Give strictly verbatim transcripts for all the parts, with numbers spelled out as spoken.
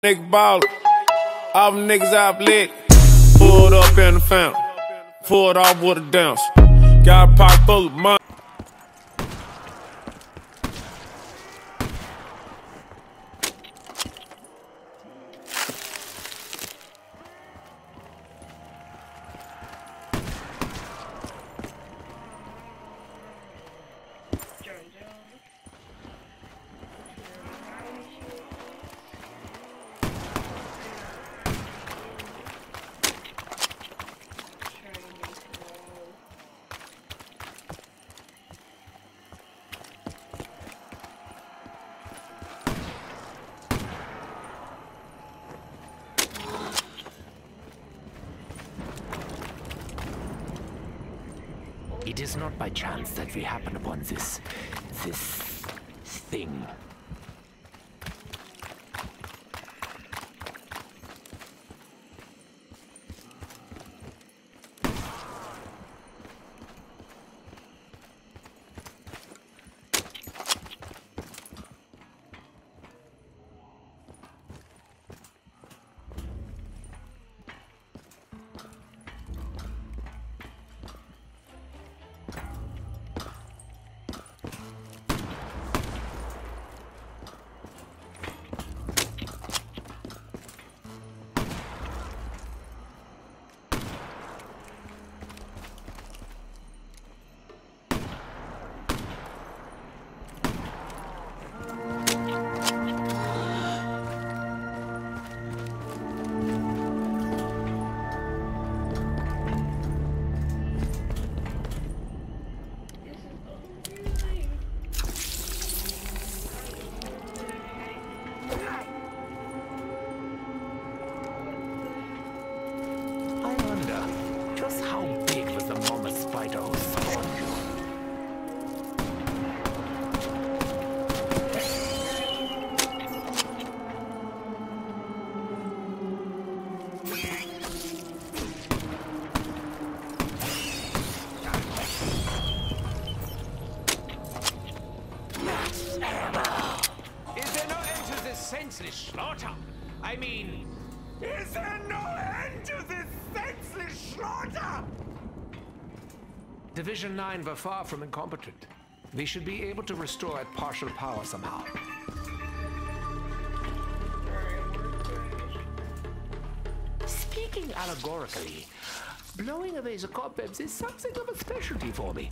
Nigga ballin', all them niggas I've lit. Pulled up in the fountain, pulled off with a dance. Got a pocket full of money. It is not by chance that we happen upon this... this... thing. Senseless slaughter! I mean, is there no end to this senseless slaughter? Division nine were far from incompetent. We should be able to restore it partial power somehow. Speaking allegorically, blowing away the cobwebs is something of a specialty for me.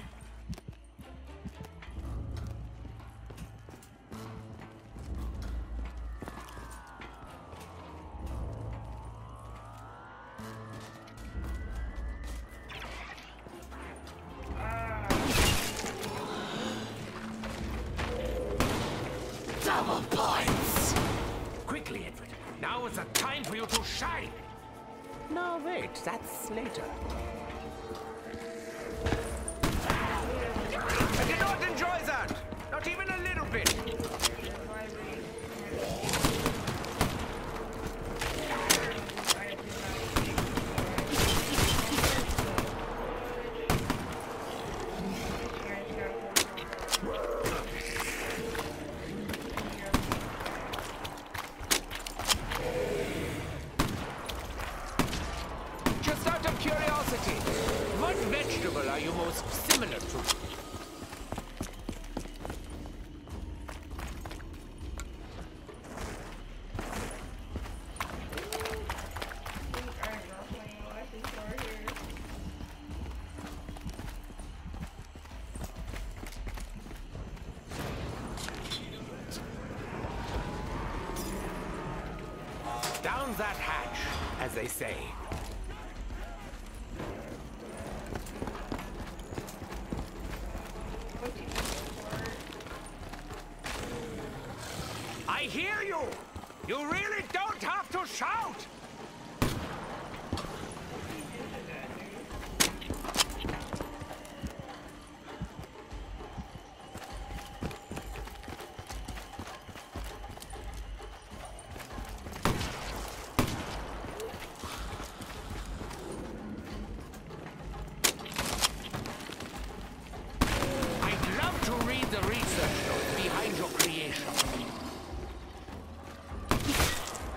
Double points! Quickly, Edward. Now is the time for you to shine! No, wait, that's later. I did not enjoy that! Not even a little bit! Curiosity, what vegetable are you most similar to? Down that hatch, as they say. I hear you! You really don't have to shout! I'd love to read the research notes behind your creation.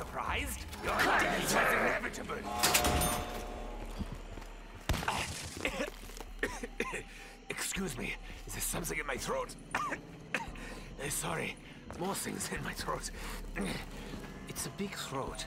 surprised? Your death was inevitable. Excuse me, is there something in my throat? Uh, sorry, more things in my throat. It's a big throat.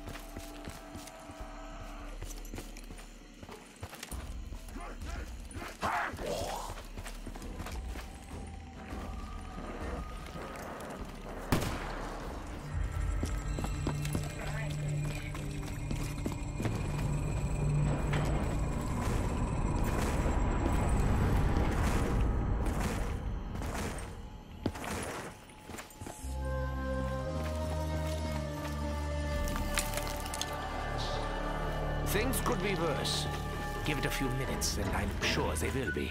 Things could be worse. Give it a few minutes, and I'm sure they will be.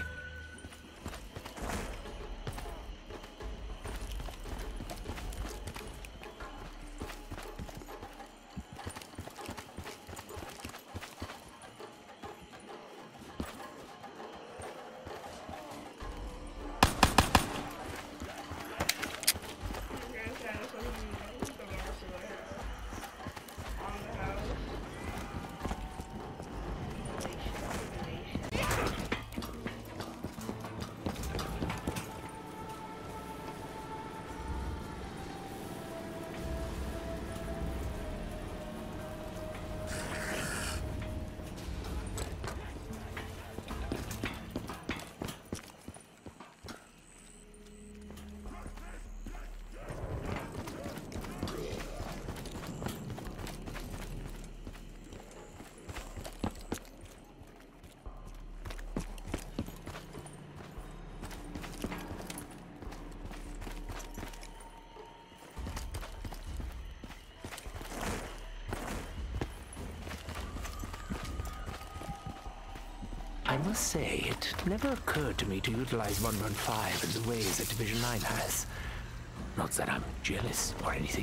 I must say, it never occurred to me to utilize one one five in the ways that Division nine has. Not that I'm jealous or anything.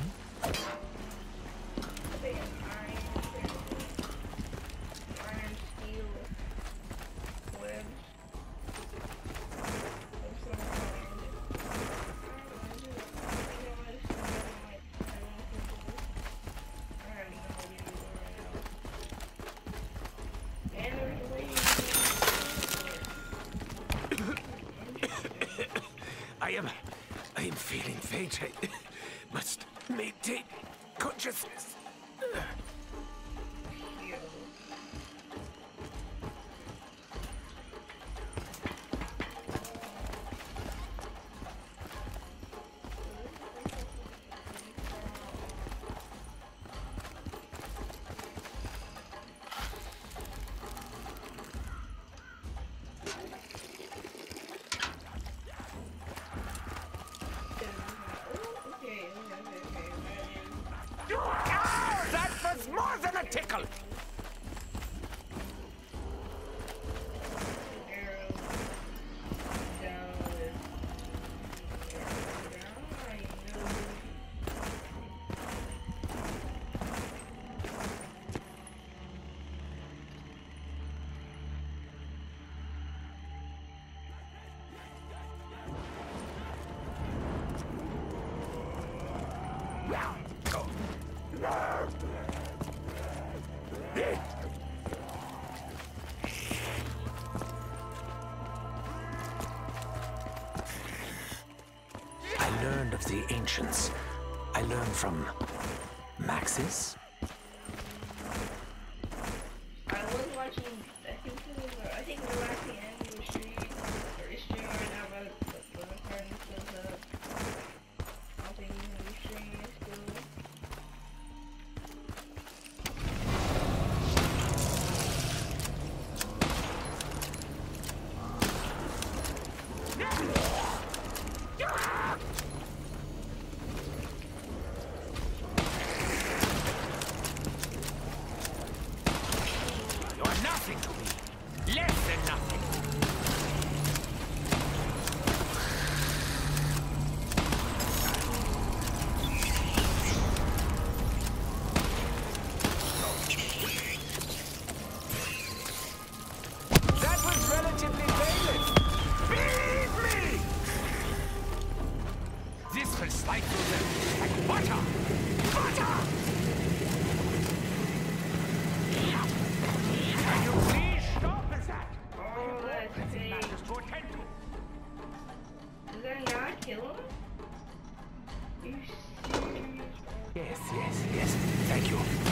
I am... I am feeling faint. I must maintain consciousness. That was more than a tickle! I learned of the ancients. I learned from Maxis. I was watching, I think it was, I think we were watching Andy was streaming, or is streaming right now, but the recording still up. I don't think he's gonna be streaming still. thank you.